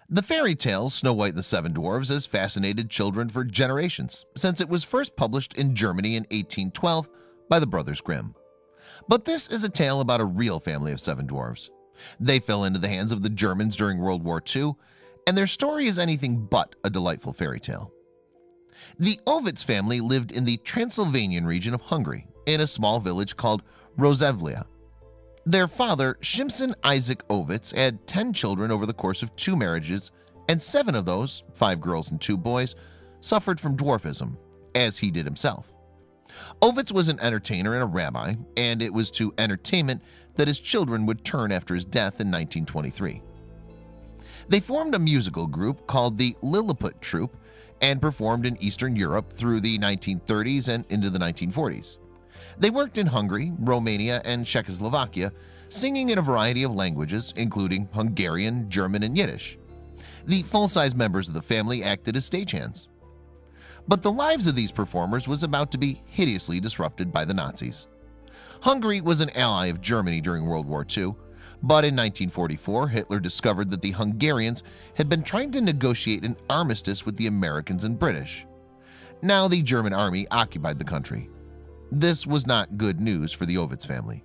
The fairy tale Snow White and the Seven Dwarfs has fascinated children for generations, since it was first published in Germany in 1812 by the Brothers Grimm. But this is a tale about a real family of seven dwarfs. They fell into the hands of the Germans during World War II, and their story is anything but a delightful fairy tale. The Ovitz family lived in the Transylvanian region of Hungary, in a small village called Rosevlia. Their father, Shimson Isaac Ovitz, had 10 children over the course of 2 marriages, and 7 of those, 5 girls and 2 boys, suffered from dwarfism, as he did himself. Ovitz was an entertainer and a rabbi, and it was to entertainment that his children would turn after his death in 1923. They formed a musical group called the Lilliput Troupe and performed in Eastern Europe through the 1930s and into the 1940s. They worked in Hungary, Romania, and Czechoslovakia, singing in a variety of languages, including Hungarian, German, and Yiddish. The full-size members of the family acted as stagehands. But the lives of these performers was about to be hideously disrupted by the Nazis. Hungary was an ally of Germany during World War II, but in 1944 Hitler discovered that the Hungarians had been trying to negotiate an armistice with the Americans and British. Now the German army occupied the country. This was not good news for the Ovitz family.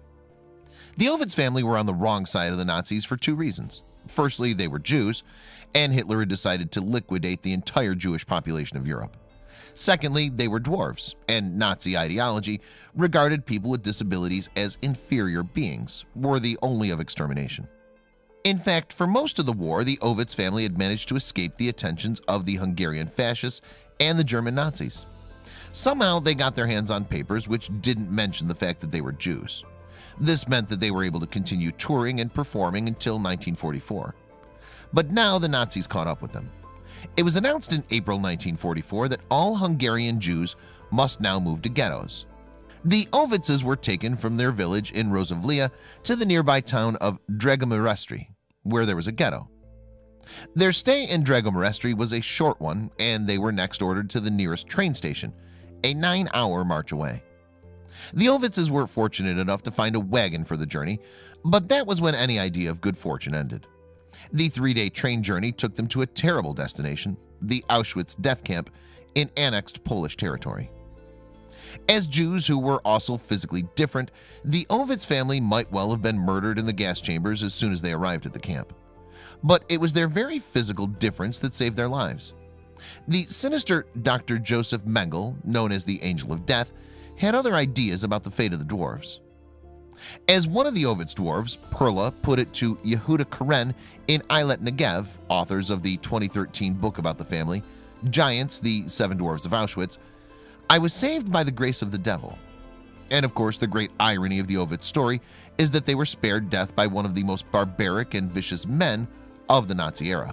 The Ovitz family were on the wrong side of the Nazis for 2 reasons. Firstly, they were Jews, and Hitler had decided to liquidate the entire Jewish population of Europe. Secondly, they were dwarves, and Nazi ideology regarded people with disabilities as inferior beings, worthy only of extermination. In fact, for most of the war, the Ovitz family had managed to escape the attentions of the Hungarian fascists and the German Nazis. Somehow they got their hands on papers which didn't mention the fact that they were Jews. This meant that they were able to continue touring and performing until 1944. But now the Nazis caught up with them. It was announced in April 1944 that all Hungarian Jews must now move to ghettos. The Ovitzes were taken from their village in Rosevlia to the nearby town of Dragomirestri, where there was a ghetto. Their stay in Dragomirestri was a short one, and they were next ordered to the nearest train station, a 9-hour march away. The Ovitzes were fortunate enough to find a wagon for the journey, but that was when any idea of good fortune ended. The 3-day train journey took them to a terrible destination, the Auschwitz death camp in annexed Polish territory. As Jews who were also physically different, the Ovitz family might well have been murdered in the gas chambers as soon as they arrived at the camp. But it was their very physical difference that saved their lives. The sinister Dr. Joseph Mengele, known as the Angel of Death, had other ideas about the fate of the dwarves. As one of the Ovitz dwarves, Perla, put it to Yehuda Karen in Eilat Negev, authors of the 2013 book about the family, Giants, the Seven Dwarves of Auschwitz, "I was saved by the grace of the devil." And of course, the great irony of the Ovitz story is that they were spared death by one of the most barbaric and vicious men of the Nazi era.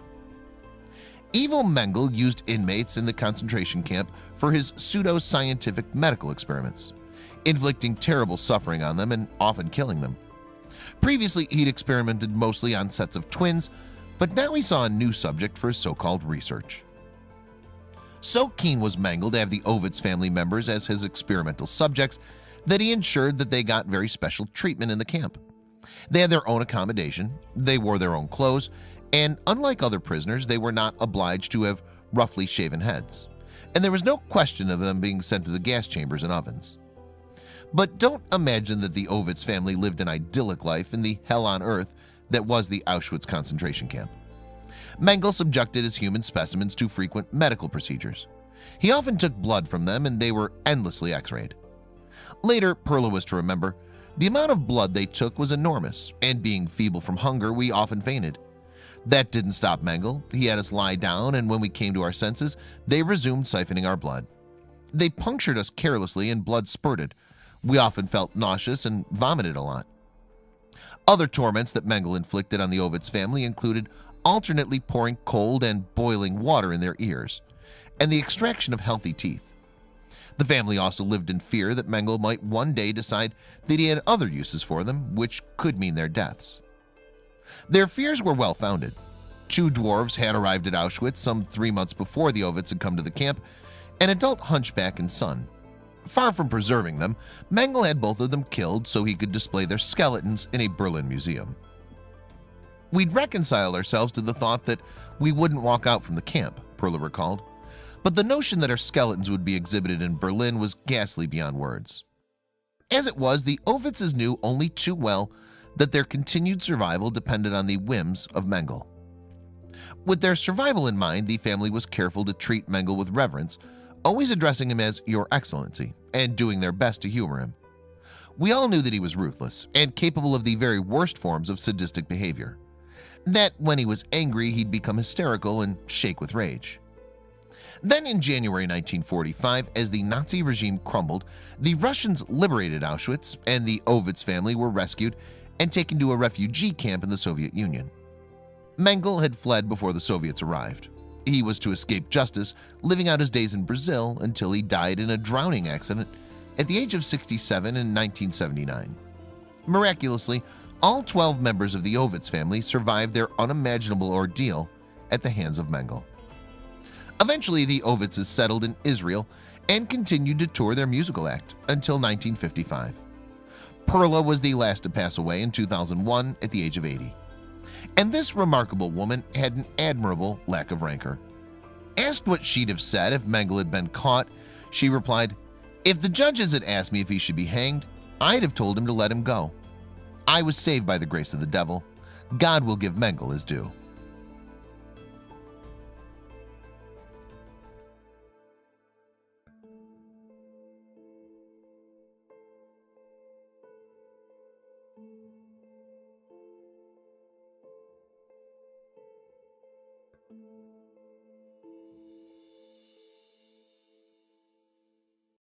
Evil Mengele used inmates in the concentration camp for his pseudo-scientific medical experiments, inflicting terrible suffering on them and often killing them. Previously, he'd experimented mostly on sets of twins, but now he saw a new subject for his so-called research. So keen was Mengele to have the Ovitz family members as his experimental subjects that he ensured that they got very special treatment in the camp. They had their own accommodation, they wore their own clothes, and unlike other prisoners, they were not obliged to have roughly shaven heads, and there was no question of them being sent to the gas chambers and ovens. But don't imagine that the Ovitz family lived an idyllic life in the hell on earth that was the Auschwitz concentration camp. Mengele subjected his human specimens to frequent medical procedures. He often took blood from them, and they were endlessly x-rayed. Later, Perla was to remember, the amount of blood they took was enormous, and being feeble from hunger, we often fainted. That didn't stop Mengele. He had us lie down, and when we came to our senses, they resumed siphoning our blood. They punctured us carelessly, and blood spurted. We often felt nauseous and vomited a lot. Other torments that Mengele inflicted on the Ovitz family included alternately pouring cold and boiling water in their ears, and the extraction of healthy teeth. The family also lived in fear that Mengele might one day decide that he had other uses for them, which could mean their deaths. Their fears were well-founded. 2 dwarves had arrived at Auschwitz some 3 months before the Ovitz had come to the camp, an adult hunchback and son. Far from preserving them, Mengele had both of them killed so he could display their skeletons in a Berlin museum. "We'd reconcile ourselves to the thought that we wouldn't walk out from the camp," Perla recalled, "but the notion that our skeletons would be exhibited in Berlin was ghastly beyond words." As it was, the Ovitzes knew only too well that their continued survival depended on the whims of Mengele. With their survival in mind, the family was careful to treat Mengele with reverence, always addressing him as "Your Excellency" and doing their best to humor him. We all knew that he was ruthless and capable of the very worst forms of sadistic behavior, that when he was angry he'd become hysterical and shake with rage. Then in January 1945, as the Nazi regime crumbled, the Russians liberated Auschwitz and the Ovitz family were rescued and taken to a refugee camp in the Soviet Union. Mengele had fled before the Soviets arrived. He was to escape justice, living out his days in Brazil until he died in a drowning accident at the age of 67 in 1979. Miraculously, all 12 members of the Ovitz family survived their unimaginable ordeal at the hands of Mengele. Eventually, the Ovitzes settled in Israel and continued to tour their musical act until 1955. Perla was the last to pass away in 2001 at the age of 80. And this remarkable woman had an admirable lack of rancor. Asked what she'd have said if Mengele had been caught, she replied, "If the judges had asked me if he should be hanged, I'd have told him to let him go. I was saved by the grace of the devil. God will give Mengele his due."